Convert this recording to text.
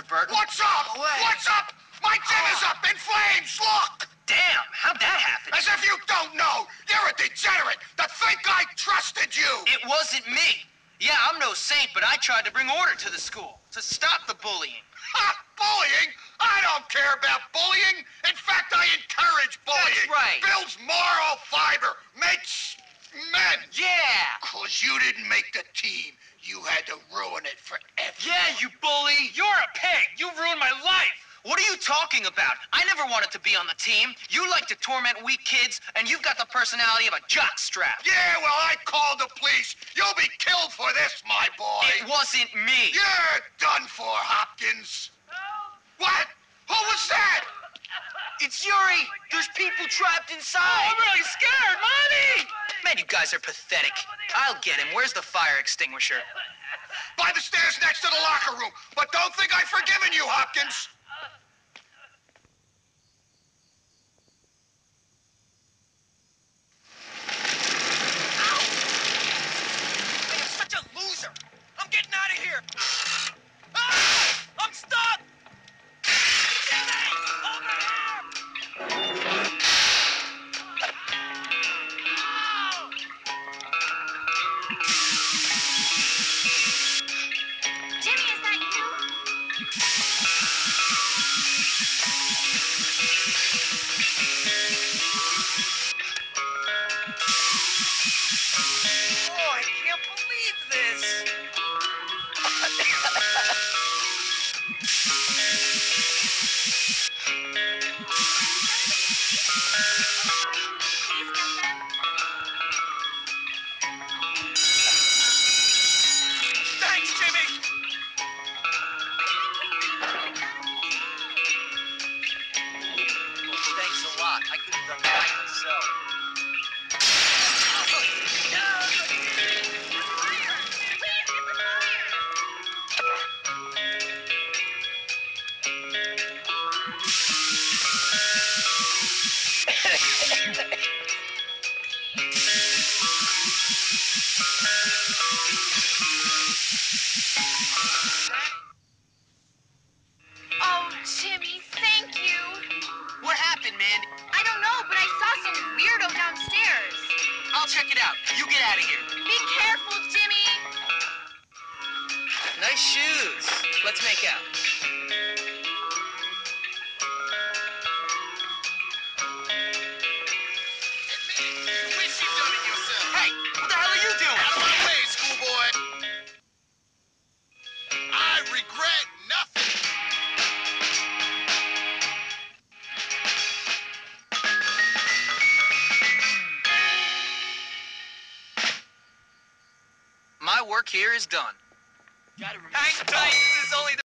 Burton. What's up? Go away. What's up? My gym is up in flames, look! Damn, how'd that happen? As if you don't know! You're a degenerate that think I trusted you! It wasn't me. Yeah, I'm no saint, but I tried to bring order to the school, to stop the bullying. Ha! Bullying? I don't care about bullying! In fact, I encourage bullying! That's right. Builds moral fiber, makes men! Yeah! 'Cause you didn't make the team. You had to ruin it for everyone. Yeah, you bully! You're a pig! You ruined my life! What are you talking about? I never wanted to be on the team. You like to torment weak kids, and you've got the personality of a jockstrap. Yeah, well, I called the police. You'll be killed for this, my boy. It wasn't me. You're done for, Hopkins. What? Who was that? It's Yuri! There's people trapped inside! Oh, I'm really scared, Mommy! Man, you guys are pathetic. I'll get him. Where's the fire extinguisher? By the stairs next to the locker room. But don't think I've forgiven you, Hopkins. I am such a loser! I'm getting out of here! Ah! I'm stuck! Jimmy! Over here! Jimmy, is that you? Oh, I can't believe this! Please get them. Thanks, Jimmy! Well, thanks a lot. I could have done that myself. Please get the fire. Oh, Jimmy, thank you. What happened, man? I don't know, but I saw some weirdo downstairs. I'll check it out. You get out of here. Be careful, Jimmy. Nice shoes. Let's make out. You wish you'd done it yourself. Hey, what the hell are you doing? Out of my way, schoolboy. I regret nothing. My work here is done. Hang tight. This is only the